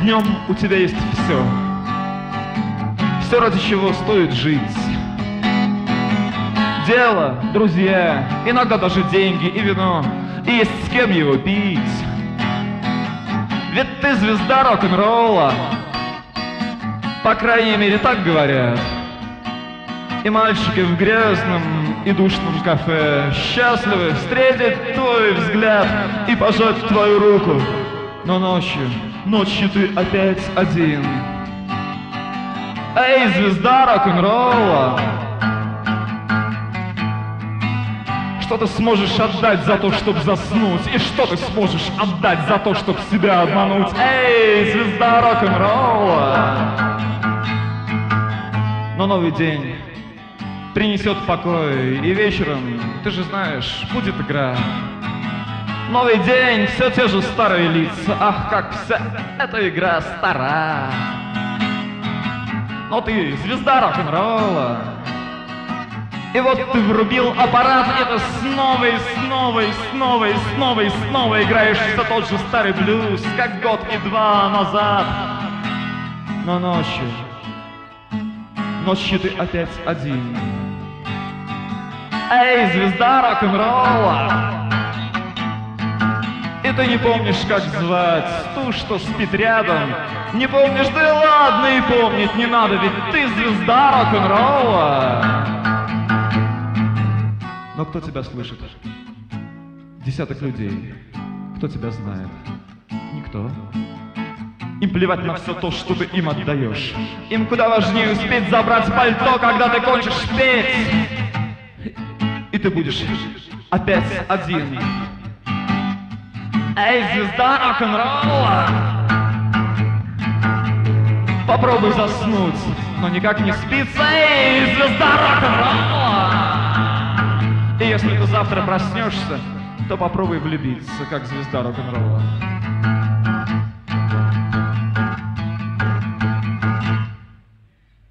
нем у тебя есть все. Все, ради чего стоит жить. Дело, друзья, иногда даже деньги и вино, и есть с кем его пить. Ведь ты звезда рок-н-ролла, по крайней мере так говорят. И мальчики в грязном и душном кафе счастливы встретить твой взгляд и пожать твою руку. Но ночью ты опять один. Эй, звезда рок-н-ролла, что ты сможешь отдать за то, чтобы заснуть? И что ты сможешь отдать за то, чтобы себя обмануть? Эй, звезда рок-н-ролла! Но новый день принесет покой, и вечером, ты же знаешь, будет игра. Новый день, все те же старые лица. Ах, как вся эта игра стара. Но ты звезда рок-н-ролла. И вот ты врубил аппарат, и ты снова и снова и снова и снова и снова играешь все тот же старый блюз, как год и два назад. Но ночью ты опять один. Эй, звезда рок-н-ролла! И ты не помнишь, как звать ту, что спит рядом. Не помнишь, да и ладно, и помнить не надо, ведь ты звезда рок-н-ролла. Но кто тебя слышит? Десяток людей. Кто тебя знает? Никто. Им плевать на все то, что ты им отдаешь. Им куда важнее успеть забрать пальто, когда ты кончишь петь. И ты будешь опять один. Эй, звезда рок-н-ролла! Попробуй заснуть, но никак не спится. Эй, звезда рок-н-ролла! И если ты завтра проснешься, то попробуй влюбиться, как звезда рок-н-ролла.